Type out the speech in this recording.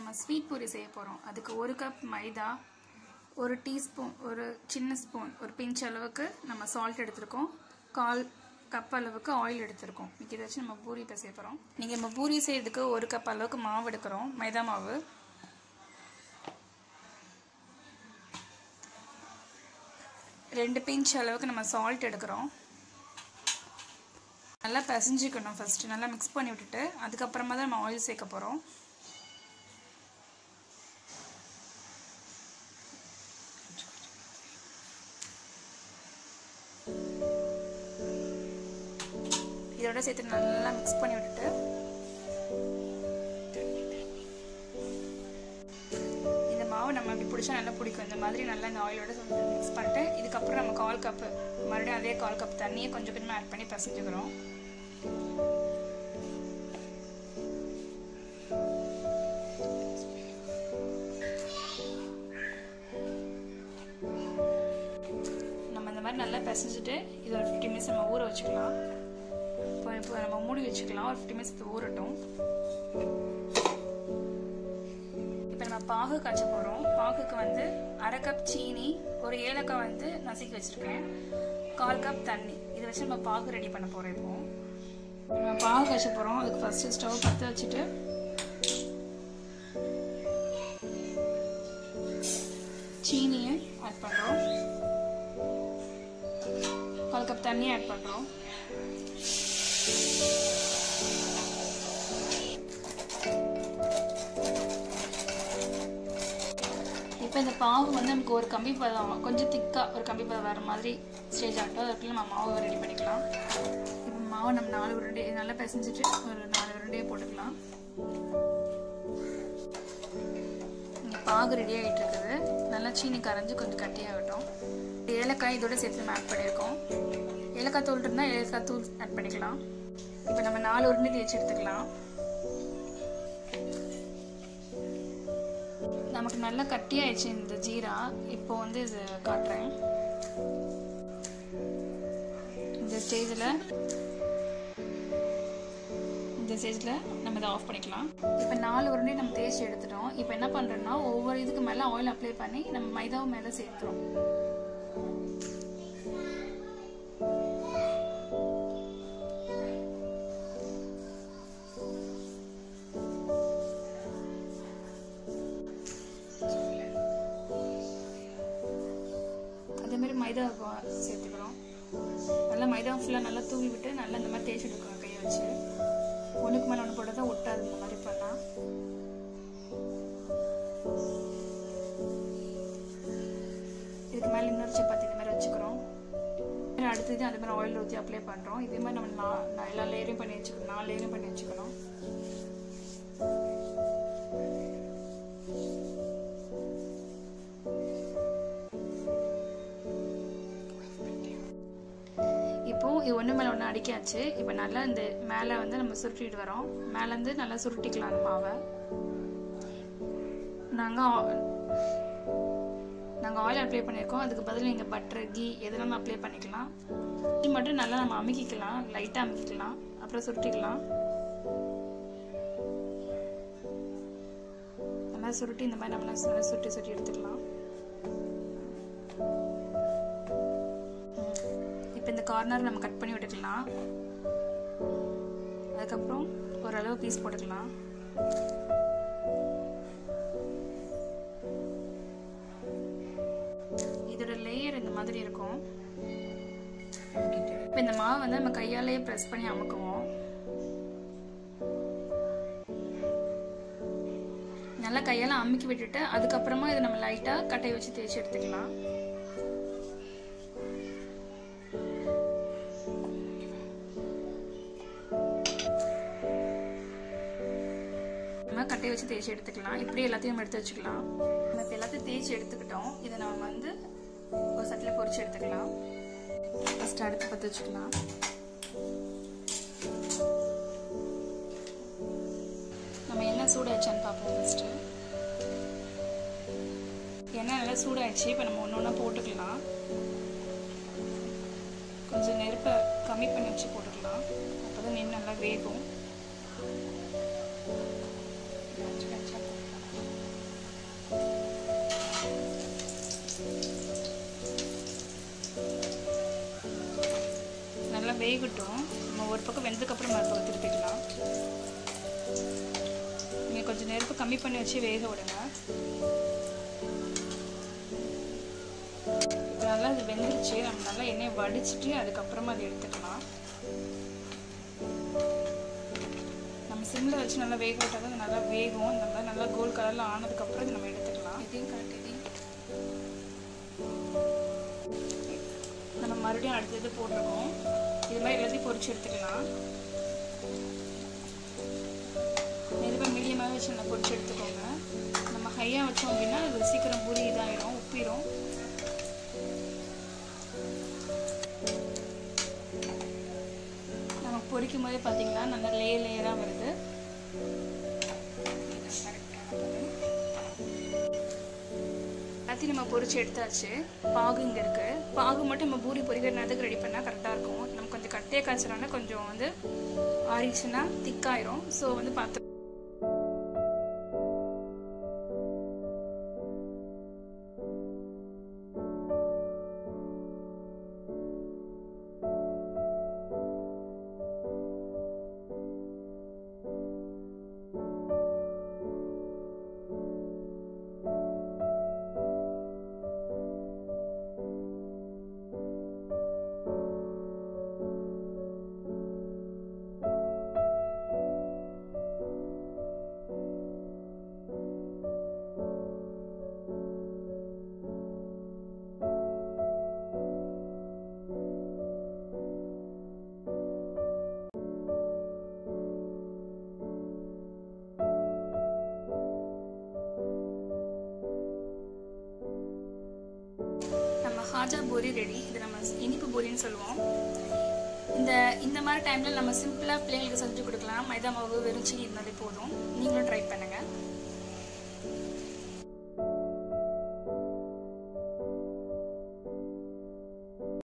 நம்ம ஸ்வீட் பூரி செய்ய போகிறோம். அதுக்கு 1 கப் மைதா, 1 டீஸ்பூன், ஒரு சின்ன ஸ்பூன், ஒரு பிஞ்ச் அளவுக்கு நம்ம சால்ட் எடுத்துருக்கோம், 1/4 கப் அளவுக்கு ஆயில் எடுத்துருக்கோம். இதை வச்சு நம்ம பூரி இப்போ செய்ய போகிறோம். நீங்கள் நம்ம பூரி செய்யறதுக்கு 1 கப் அளவுக்கு மாவு எடுக்கிறோம், மைதா மாவு. ரெண்டு பிஞ்ச் அளவுக்கு நம்ம சால்ட் எடுக்கிறோம். நல்லா பிசைஞ்சிக்கணும். ஃபஸ்ட்டு நல்லா மிக்ஸ் பண்ணி விட்டுட்டு அதுக்கப்புறமா தான் நம்ம ஆயில் சேர்க்க போகிறோம். இதோட சேர்த்து நல்லா மிக்ஸ் பண்ணி விட்டுட்டு இந்த மாவு நம்ம இப்படி பிடிச்சா நல்லா பிடிக்கும். இந்த மாதிரி நல்லா இந்த ஆயிலோட மிக்ஸ் பண்ணிட்டு இதுக்கப்புறம் நம்ம 1/4 கப்பு மறுபடியும் அதே 1/4 கப் தண்ணியை கொஞ்சம் கொஞ்சமாக ஆட் பண்ணி பிசைஞ்சுக்கிறோம். நம்ம இந்த மாதிரி நல்லா பிசைஞ்சிட்டு இது ஒரு 50 மினிட்ஸ் நம்ம ஊற வச்சுக்கலாம். இப்போ நம்ம மூடி வச்சுக்கலாம். ஒரு 50 மினிட்ஸ் ஊறட்டும். இப்போ நம்ம பாகு காய்ச்ச போகிறோம். பாகுக்கு வந்து 1/2 கப் சீனி, ஒரு ஏலக்காய் வந்து நசுக்கி வச்சுருக்கேன், 1/4 கப் தண்ணி. இதை வச்சு நம்ம பாகு ரெடி பண்ண போகிறோம். இப்போ நம்ம பாகு காய்ச்ச போகிறோம். அதுக்கு ஃபஸ்ட்டு ஸ்டவ் பற்ற வச்சுட்டு சீனியை ஆட் பண்ணுறோம், 1/4 கப் தண்ணியை ஆட் பண்ணுறோம். இப்போ இந்த பாவு வந்து நமக்கு ஒரு கம்பி பதம், கொஞ்சம் திக்காக ஒரு கம்பி பதம் வர மாதிரி ஸ்டேஜ் ஆகட்டும். அதுக்குள்ள நம்ம மாவு ரெடி பண்ணிக்கலாம். இப்போ மாவு நம்ம 4 உருண்டை நல்லா பிசைஞ்சிட்டு ஒரு 4 உருண்டையை போட்டுக்கலாம். இங்கே பாகு ரெடி ஆகிட்டு இருக்குது. நல்லா சீனி கரைஞ்சி கொஞ்சம் கட்டியாகட்டும். ஏலக்காய் இதோட சேர்த்து நம்ம ஆட் பண்ணியிருக்கோம். ஏலக்காய் தூள் இருந்தால் ஏலக்காய் தூள் ஆட் பண்ணிக்கலாம். இப்போ நம்ம 4 உருண்டை தேய்ச்சி எடுத்துக்கலாம். நமக்கு நல்லா கட்டியாயிடுச்சு இந்த ஜீரா. இப்போ வந்து இது காட்டுறேன். இந்த ஸ்டேஜில் நம்ம இதை ஆஃப் பண்ணிக்கலாம். இப்போ 4 உருண்டையும் நம்ம தேய்ச்சி எடுத்துட்டோம். இப்போ என்ன பண்ணுறோம்னா ஒவ்வொரு இதுக்கு மேலே ஆயில் அப்ளை பண்ணி நம்ம மைதாவும் மேலே சேர்த்துறோம். அதேமாதிரி மைதா சேர்த்துக்கிறோம். நல்லா மைதா ஃபுல்லாக நல்லா தூவி விட்டு நல்லா இந்த மாதிரி தேய்ச்சி எடுக்கிறோம் கையை வச்சு. ஒன்றுக்கு மேலே ஒன்று போட்டால் தான் ஒட்டாது. இந்த மாதிரி பண்ணால் இதுக்கு மேலே இன்னொரு சப்பாத்தி இந்த மாதிரி வச்சுக்கிறோம். அடுத்தது அதே மாதிரி ஆயில் ஊற்றி அப்ளை பண்ணுறோம். இதே மாதிரி நம்ம எல்லா லேயரையும் பண்ணி வச்சுக்கணும், 4 லேயரும் பண்ணி வச்சுக்கணும். இப்போது இது ஒன்று மேலே ஒன்று அடிக்காச்சு. இப்போ நல்லா இந்த மேலே வந்து நம்ம சுருட்டிட்டு வரோம். மேலேருந்து நல்லா சுருட்டிக்கலாம் அந்த மாவை. நாங்கள் ஆயில் அப்ளை பண்ணியிருக்கோம். அதுக்கு பதில் நீங்கள் பட்டர், கீ எதுனாலும் அப்ளை பண்ணிக்கலாம். கீ மட்டும் நல்லா நம்ம அமுக்கிக்கலாம், லைட்டாக அமுக்கிக்கலாம், அப்புறம் சுருட்டிக்கலாம். நல்லா சுருட்டி இந்த மாதிரி நம்மளா சுருட்டி எடுத்துக்கலாம். இப்போ இந்த கார்னர் நம்ம கட் பண்ணி விட்டுக்கலாம். அதுக்கப்புறம் ஓரளவு பீஸ் போட்டுக்கலாம். இதோட லேயர் இந்த மாதிரி இருக்கும். இப்போ இந்த மாவை வந்து நம்ம கையாலேயே ப்ரெஸ் பண்ணி அமுக்குவோம். நல்லா கையால் அமுக்கி விட்டுட்டு அதுக்கப்புறமா இதை நம்ம லைட்டாக கட்டையை வச்சு தேய்ச்சி எடுத்துக்கலாம். கட்டையை வச்சு தேய்ச்சி எடுத்துக்கலாம். இப்படி எல்லாத்தையும் எடுத்து வச்சுக்கலாம். நம்ம இப்போ எல்லாத்தையும் தேய்ச்சி எடுத்துக்கிட்டோம். இதை நம்ம வந்து ஒரு சட்டியில் பொரிச்சு எடுத்துக்கலாம். ஃபஸ்ட்டு அடுப்பு பற்ற வச்சுக்கலாம். நம்ம எண்ணெய் சூடாயிடுச்சான்னு பார்ப்போம். ஃபஸ்ட்டு எண்ணெய் நல்லா சூடாயிடுச்சு. இப்போ நம்ம ஒன்று ஒன்றா போட்டுக்கலாம். கொஞ்சம் நெருப்பை கம்மி பண்ணி வச்சு போட்டுக்கலாம். அப்போ தான் நெல் நல்லா வேகும். நல்லா வேகட்டும். நம்ம ஒரு பக்கம் வெந்ததுக்கப்புறம் மறுபக்கம் திருப்பிக்கலாம். நீங்கள் கொஞ்சம் நெருப்பு கம்மி பண்ணி வச்சு வேக விடுங்க. இப்போ நல்லா அது வெந்துருச்சு. நம்ம நல்லா எண்ணெயை வடிச்சிட்டு அதுக்கப்புறமா அதை எடுத்துக்கலாம். நம்ம சிம்மில் வச்சு நல்லா வேக விட்டால் தான் நல்லா வேகும். இந்த மாதிரி நல்லா கோல்ட் கலரில் ஆனதுக்கப்புறம் இது நம்ம எடுத்துக்கலாம். இதையும் கரெக்ட். நம்ம மறுபடியும் அடுத்தது போட்டிருக்கோம். இது மாதிரி எல்லாத்தையும் பொரிச்சு எடுத்துக்கலாம். நெருப்பை மீடியமாக வச்சு நல்லா பொரிச்சு எடுத்துக்கோங்க. நம்ம ஹையாக வச்சோம் அப்படின்னா அது சீக்கிரம் பூரி இதாகிடும், உப்பிடும். நம்ம பொரிக்கும் போதே பார்த்தீங்கன்னா நல்லா லேயராக வருது. எல்லாத்தையும் நம்ம பொரிச்சு எடுத்தாச்சு. பாகு இங்கே இருக்குது. பாகு மட்டும் நம்ம பூரி பொரிக்கிற நேரத்துக்கு ரெடி பண்ணால் கரெக்டாக இருக்கும். நம்ம கொஞ்சம் கட்டியாக காய்ச்சலான கொஞ்சம் வந்து ஆறிடுச்சுன்னா திக்காயிரும். ஸோ வந்து பார்த்து காஜா பூரி ரெடி. இது நம்ம இனிப்பு பூரின்னு சொல்லுவோம். இந்த மாதிரி டைமில் நம்ம சிம்பிளாக பிள்ளைங்களுக்கு செஞ்சு கொடுக்கலாம். மைதா மாவு வெறும் சீனி இருந்தாலே போதும். நீங்களும் ட்ரை பண்ணுங்கள்.